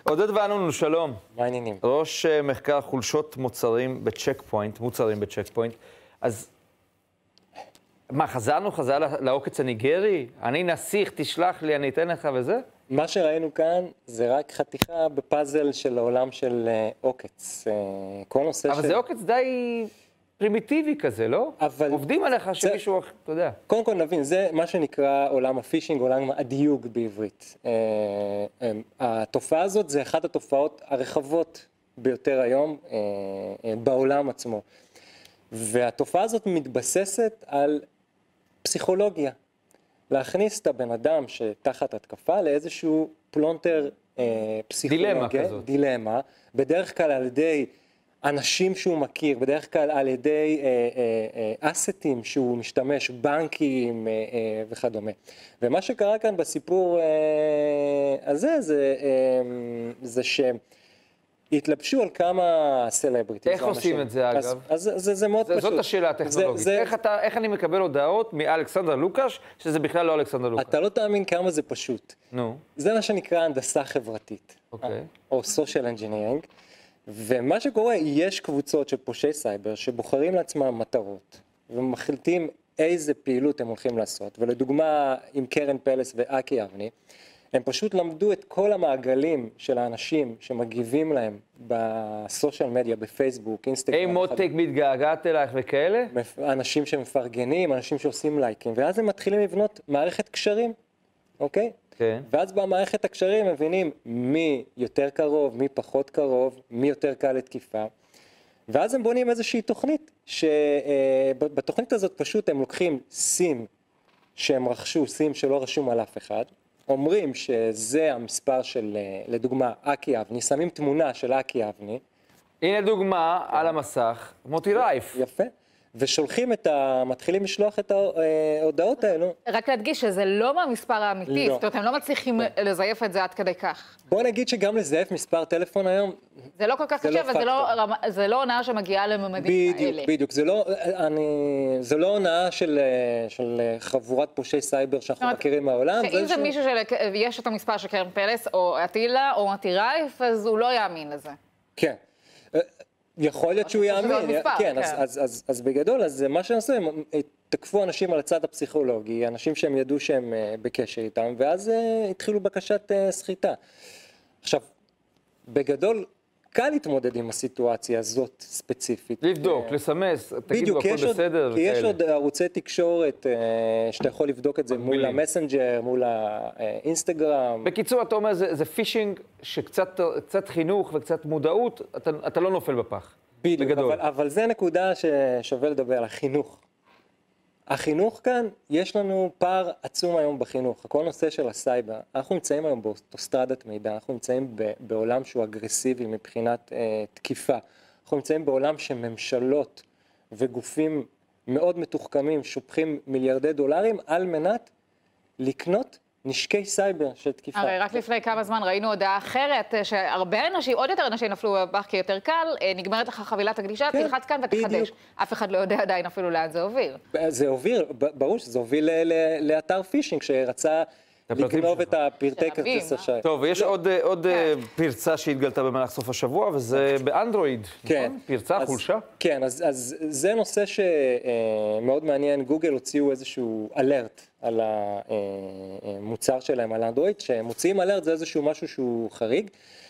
עודד ואנונו, שלום. מה העניינים? ראש מחקר חולשות מוצרים בצ'ק פוינט. אז מה, חזרנו לעוקץ הניגרי? אני נסיך, תשלח לי, אני אתן לך וזה? מה שראינו כאן זה רק חתיכה בפאזל של העולם של עוקץ. כל נושא אבל זה עוקץ די פרימיטיבי כזה, לא? אבל עובדים עליך שמישהו, אתה יודע. קודם כל נבין, זה מה שנקרא עולם הפישינג, עולם הדיוג בעברית. התופעה הזאת זה אחת התופעות הרחבות ביותר היום בעולם עצמו. והתופעה הזאת מתבססת על פסיכולוגיה. להכניס את הבן אדם שתחת התקפה לאיזשהו פלונטר פסיכולוגי. דילמה כזאת. דילמה, בדרך כלל על ידי אנשים שהוא מכיר, בדרך כלל על ידי אסטים שהוא משתמש, בנקים וכדומה. ומה שקרה כאן בסיפור הזה זה שהתלבשו על כמה סלבריטיז. איך עושים את זה אגב? אז זה מאוד פשוט. זאת השאלה הטכנולוגית. איך אני מקבל הודעות מאלכסנדר לוקש, שזה בכלל לא אלכסנדר לוקש? אתה לא תאמין כמה זה פשוט. נו. זה מה שנקרא הנדסה חברתית. אוקיי. או social engineering. ומה שקורה, יש קבוצות של פושעי סייבר שבוחרים לעצמם מטרות ומחליטים איזה פעילות הם הולכים לעשות. ולדוגמה, עם קרן פלס ואקי אבני, הם פשוט למדו את כל המעגלים של האנשים שמגיבים להם בסושיאל מדיה, בפייסבוק, אינסטגרם. היי מותק, מתגעגעת אלייך וכאלה? אנשים שמפרגנים, אנשים שעושים לייקים, ואז הם מתחילים לבנות מערכת קשרים, אוקיי? כן. ואז במערכת הקשרים מבינים מי יותר קרוב, מי פחות קרוב, מי יותר קל לתקיפה. ואז הם בונים איזושהי תוכנית, שבתוכנית הזאת פשוט הם לוקחים סים שהם רכשו, סים שלא רשום על אף אחד, אומרים שזה המספר של, לדוגמה, אקי אבני, שמים תמונה של אקי אבני. הנה דוגמה על המסך, מוטי רייף. יפה. ושולחים מתחילים לשלוח את ההודעות האלו. רק להדגיש שזה לא במספר האמיתי, זאת אומרת, הם לא מצליחים לזייף את זה עד כדי כך. בוא נגיד שגם לזייף מספר טלפון היום, זה לא כל כך קשה, וזה לא הונאה שמגיעה לממדים האלה. בדיוק, זה לא הונאה של חבורת פושעי סייבר שאנחנו מכירים מהעולם. שאם זה מישהו שיש את המספר של קרן פלס, או אטילה, או מוטי רייף, אז הוא לא יאמין לזה. כן. יכול להיות שהוא יאמין, כן, אז בגדול, אז מה שנעשו, הם תקפו אנשים על הצד הפסיכולוגי, אנשים שהם ידעו שהם בקשר איתם, ואז התחילו בקשת סחיטה. עכשיו, בגדול, קל להתמודד עם הסיטואציה הזאת ספציפית. לבדוק, לסמס, תגידו, הכל בסדר. כי יש עוד ערוצי תקשורת שאתה יכול לבדוק את זה מול המסנג'ר, מול האינסטגרם. בקיצור, אתה אומר, זה פישינג שקצת חינוך וקצת מודעות, אתה לא נופל בפח. בדיוק, אבל זה נקודה ששווה לדבר על החינוך. החינוך כאן, יש לנו פער עצום היום בחינוך. כל נושא של הסייבר, אנחנו נמצאים היום באוטוסטרדת מידע, אנחנו נמצאים בעולם שהוא אגרסיבי מבחינת תקיפה. אנחנו נמצאים בעולם שממשלות וגופים מאוד מתוחכמים שופכים מיליארדי דולרים על מנת לקנות נשקי סייבר של תקיפה. הרי רק לפני כמה זמן ראינו הודעה אחרת, שהרבה אנשים, עוד יותר אנשים נפלו בפח כי יותר קל, נגמרת לך חבילת הגלישה, תלחץ כאן ותחדש. אף אחד לא יודע עדיין אפילו לאן זה הוביל. זה הוביל, ברור שזה הוביל לאתר פישינג שרצה לגנוב את הפרטי כרטיס אשראי. טוב, ויש עוד פרצה שהתגלתה במהלך סוף השבוע, וזה באנדרואיד. כן. פרצה, חולשה? כן, אז זה נושא שמאוד מעניין. גוגל הוציאו איזשהו אלרט על המוצר שלהם, על אנדרואיד, שהם מוציאים אלרט, זה איזשהו משהו שהוא חריג,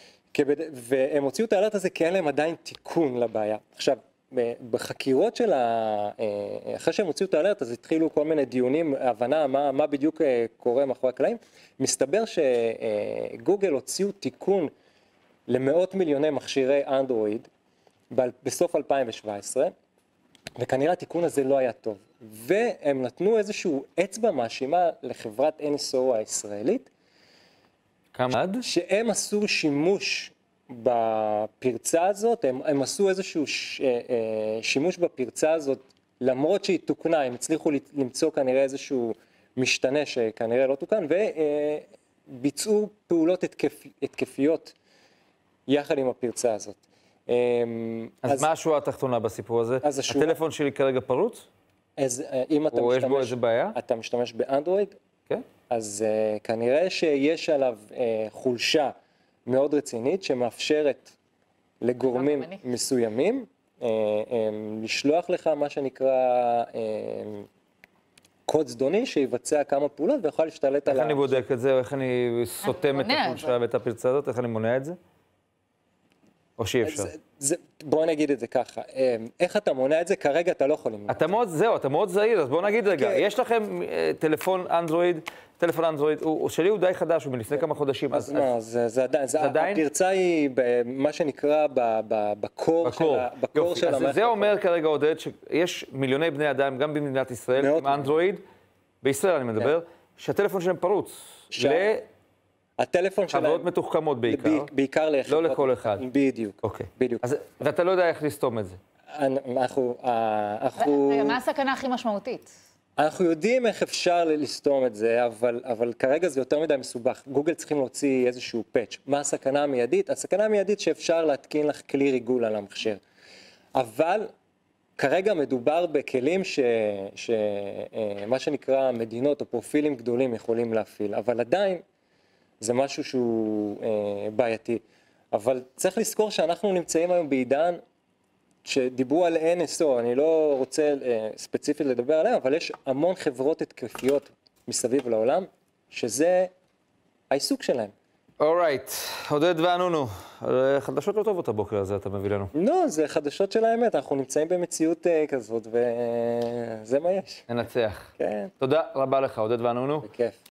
והם הוציאו את האלרט הזה כי אין להם עדיין תיקון לבעיה. עכשיו, בחקירות של אחרי שהם הוציאו את האלרט, אז התחילו כל מיני דיונים, הבנה מה בדיוק קורה מאחורי הקלעים. מסתבר שגוגל הוציאו תיקון למאות מיליוני מכשירי אנדרואיד בסוף 2017, וכנראה התיקון הזה לא היה טוב. והם נתנו איזשהו אצבע מאשימה לחברת NSO הישראלית, שהם עשו שימוש בפרצה הזאת, הם עשו איזשהו שימוש בפרצה הזאת, למרות שהיא תוקנה, הם הצליחו למצוא כנראה איזשהו משתנה שכנראה לא תוקן, וביצעו פעולות התקפיות יחד עם הפרצה הזאת. אז מה השורה התחתונה בסיפור הזה? הטלפון שלי כרגע פרוץ? אם יש בו איזה בעיה? אתה משתמש באנדרואיד, כן. אז כנראה שיש עליו חולשה מאוד רצינית, שמאפשרת לגורמים מסוימים, לשלוח לך מה שנקרא קוד זדוני שיבצע כמה פעולות ויוכל להשתלט על איך אני בודק את זה, או איך אני סותם את החולשה ואת הפרצה הזאת, איך אני מונע את זה? או שאי אפשר? בוא נגיד את זה ככה, איך אתה מונע את זה? כרגע אתה לא יכול למנוע. אתה מאוד זהיר, אז בוא נגיד רגע, יש לכם טלפון אנדרואיד, שלי הוא די חדש, הוא מלפני כמה חודשים. אז מה, זה עדיין, הפרצה היא מה שנקרא בקור של המערכת. זה אומר כרגע, עודד, שיש מיליוני בני אדם, גם במדינת ישראל, עם אנדרואיד, בישראל אני מדבר, שהטלפון שלהם פרוץ. הטלפון שלהם... חברות מתוחכמות בעיקר. בעיקר לא לכל אחד. בדיוק. אוקיי. בדיוק. ואתה לא יודע איך לסתום את זה. מה הסכנה הכי משמעותית? אנחנו יודעים איך אפשר לסתום את זה, אבל כרגע זה יותר מדי מסובך. גוגל צריכים להוציא איזשהו פאץ'. מה הסכנה המיידית? הסכנה המיידית שאפשר להתקין לך כלי ריגול על המחשב. אבל כרגע מדובר בכלים שמה שנקרא מדינות או פרופילים גדולים יכולים להפעיל, אבל עדיין זה משהו שהוא בעייתי. אבל צריך לזכור שאנחנו נמצאים היום בעידן שדיברו על NSO, אני לא רוצה ספציפית לדבר עליהם, אבל יש המון חברות התקפיות מסביב לעולם, שזה העיסוק שלהם. אורייט, עודד ואנונו, חדשות לא טובות הבוקר הזה אתה מביא לנו. לא, זה חדשות של האמת, אנחנו נמצאים במציאות כזאת, וזה מה יש. ננצח. כן. תודה רבה לך, עודד ואנונו. בכיף.